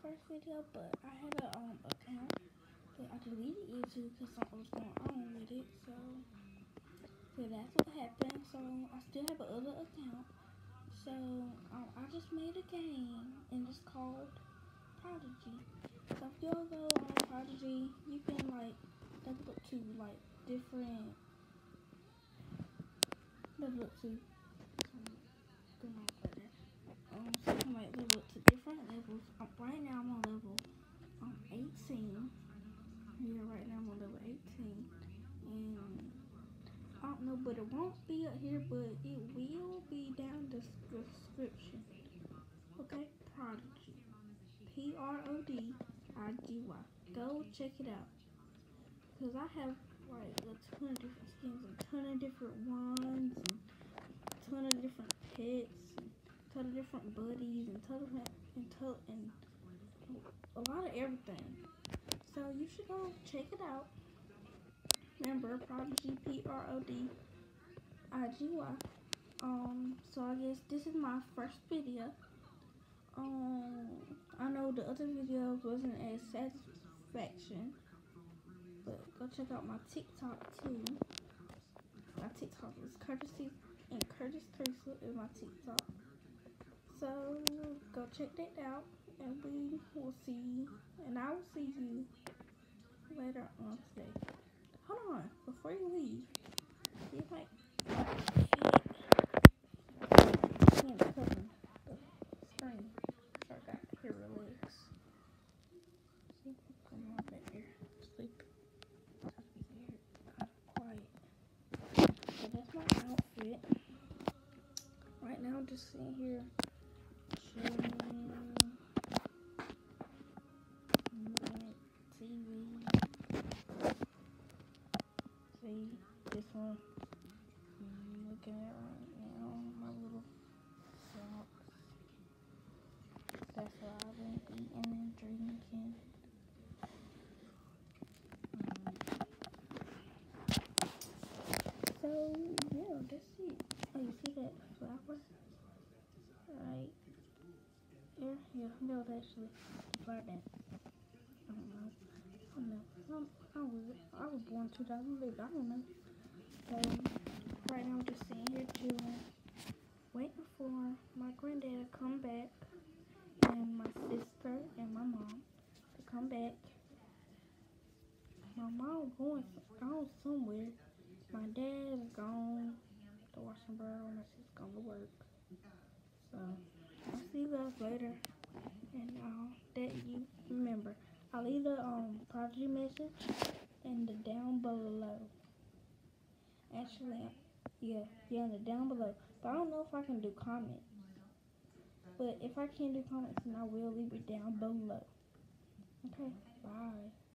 first video, but I had a account that I deleted it too because something was going on with it. So that's what happened. So I still have another account. So I just made a game and it's called Prodigy. So if y'all go on Prodigy, you can like level up to like different level up to so you can like level up to different levels. Right now I'm on level 18. Yeah, right now I'm on level 18. And I don't know, but it won't be up here, but it will be down the description. Okay, Prodigy. Prodigy. Go check it out. Because I have like a ton of different skins, a ton of different wands, and a ton of different pets, and a ton of different buddies, and a lot of everything. So you should go check it out. Remember, Prodigy, Prodigy. So I guess this is my first video. I know the other videos wasn't as satisfaction, but go check out my TikTok too. My TikTok is Courtesy, and Curtis Teresa is my TikTok. So go check that out, and we will see, and I will see you later on today. Hold on, before you leave, see if I can't cover the screen. So I got hair legs. See if I come on back here, sleep. Quiet. So that's my outfit. Right now I'm just sitting here chilling, looking at TV. See this one I'm looking at right now, my little socks. That's what I've been eating and drinking. So yeah, that's it. Oh, you see that flower? Right here? Yeah, that was actually the flower that. I don't know. I was born 2008. I don't know. So right now I'm just sitting here chilling, waiting for my granddad to come back, and my sister and my mom to come back. My mom going out somewhere. My dad is gone to Washington, and my sister's gone to work. So I'll see you guys later. And that you remember, I'll leave the Prodigy message in the down below. Actually, yeah, in the down below. But I don't know if I can do comments. But if I can't do comments, then I will leave it down below. Okay, bye.